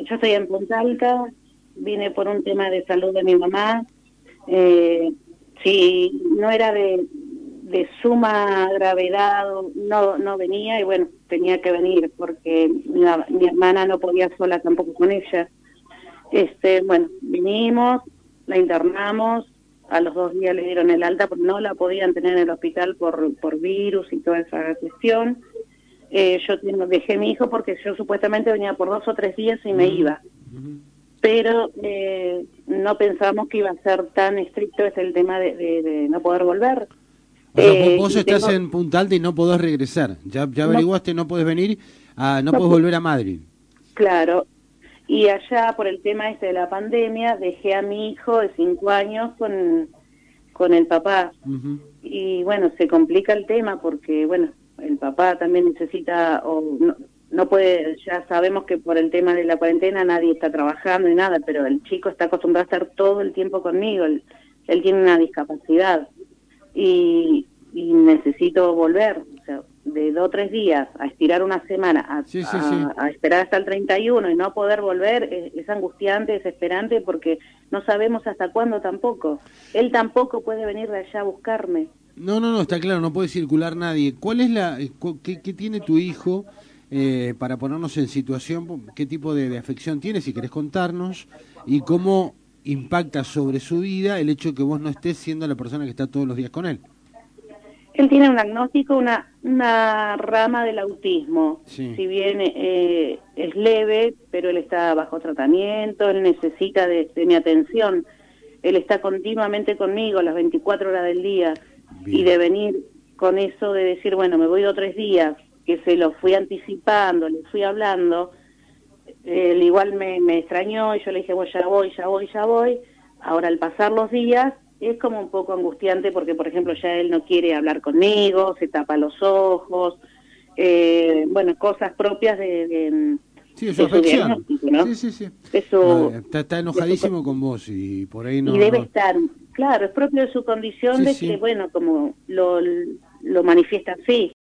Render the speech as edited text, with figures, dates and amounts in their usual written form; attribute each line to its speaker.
Speaker 1: yo estoy en Punta Alta, vine por un tema de salud de mi mamá. Si no era de suma gravedad, no venía, y bueno, tenía que venir porque mi hermana no podía sola tampoco con ella. Bueno, vinimos, la internamos, a los 2 días le dieron el alta porque no la podían tener en el hospital por virus y toda esa cuestión. Yo dejé a mi hijo porque yo supuestamente venía por 2 o 3 días y me iba. Pero no pensamos que iba a ser tan estricto el tema de no poder volver.
Speaker 2: O sea, vos estás en Punta Alta y no podés regresar. Ya averiguaste, no podés venir, no podés volver a Madrid.
Speaker 1: Claro. Y allá, por el tema de la pandemia, dejé a mi hijo de 5 años con el papá. Y bueno, se complica el tema porque, bueno, el papá también necesita, no puede, ya sabemos que por el tema de la cuarentena nadie está trabajando y nada, pero el chico está acostumbrado a estar todo el tiempo conmigo, él tiene una discapacidad y necesito volver, o sea, de 2 o 3 días a estirar una semana, a esperar hasta el 31 y no poder volver, es angustiante, desesperante, porque no sabemos hasta cuándo tampoco. Él tampoco puede venir de allá a buscarme.
Speaker 2: No, está claro, no puede circular nadie. ¿Cuál es qué tiene tu hijo, para ponernos en situación, qué tipo de afección tiene, si querés contarnos, y cómo impacta sobre su vida el hecho de que vos no estés siendo la persona que está todos los días con él?
Speaker 1: Él tiene un diagnóstico, una rama del autismo.
Speaker 2: Sí.
Speaker 1: Si bien es leve, pero él está bajo tratamiento, él necesita de mi atención. Él está continuamente conmigo las 24 horas del día. Bien. Y de venir con eso de decir, bueno, me voy 2 o 3 días, que se lo fui anticipando, le fui hablando, él igual me extrañó y yo le dije, bueno, ya voy. Ahora, al pasar los días, es como un poco angustiante porque, por ejemplo, ya él no quiere hablar conmigo, se tapa los ojos, bueno, cosas propias de
Speaker 2: su afección,
Speaker 1: ¿no?
Speaker 2: Sí.
Speaker 1: Eso,
Speaker 2: está enojadísimo con vos y por ahí no...
Speaker 1: Y debe estar, claro, es propio de su condición que, bueno, como lo manifiesta así.